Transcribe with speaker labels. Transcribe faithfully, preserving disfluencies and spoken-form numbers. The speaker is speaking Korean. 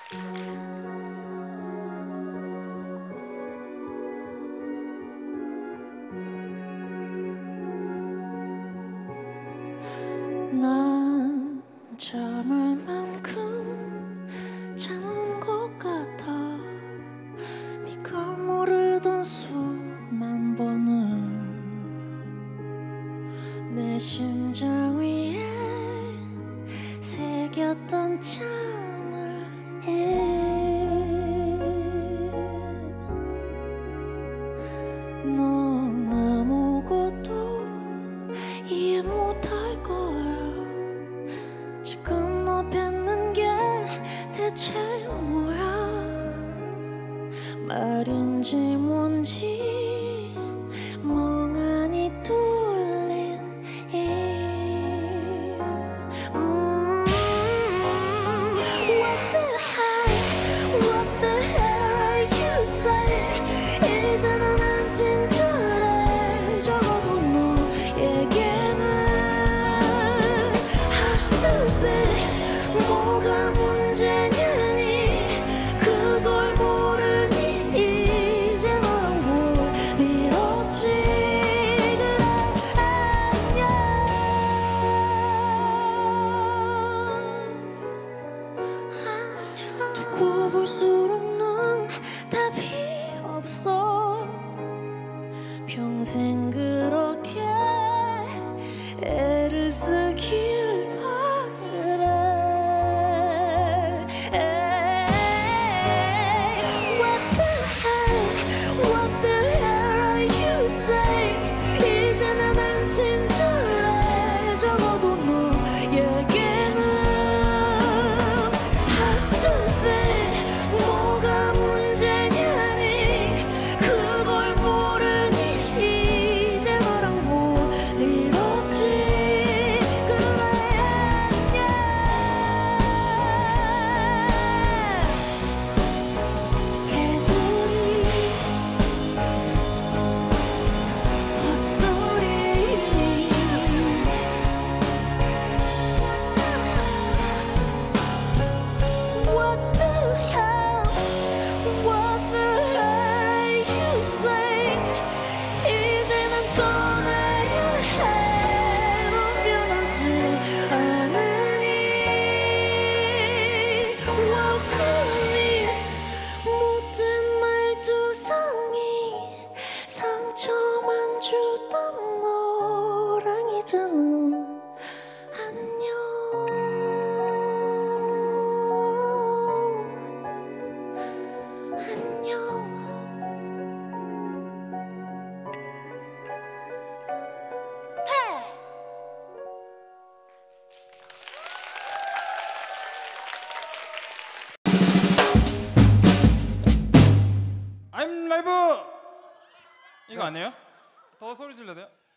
Speaker 1: 난 잠을 만큼 잠은 것 같아. 네가 모르던 수만 번을 내 심장 위에 새겼던 잠을 해. 넌 아무것도 이해 못할 거야. 지금 너 뱉는 게 대체 뭐야? 말인지 뭔지 멍하니 뚫린 이 음, What the hell, what the hell are you saying? 이제는 안 친절해. 적어도 너에게는 How stupid, 뭐가 문제냐니 그걸 모르니 이제 너랑 볼 일 없지. 그래 안녕. 안녕. 두고 볼수록 넌 답이 없어. 평생 그렇게 애를 쓰길 바래. What the hell, what the hell are you saying? 이제는 안 친절해. 적어도 너에게는 How stupid, 뭐가 문제냐니 그걸 모르니 이제 너랑 볼 일 없지. 그래 안녕. 개소리 헛소리. What the hell, what the hell are you saying? 이제는 떠나야 해. 넌 변하지 않으니. Wow, please. 모든 말투성이 상처만 주던 너랑 이제는 안녕. 안녕.
Speaker 2: I'm 라이브 이거 아니에요? 더 소리 질러야 돼요?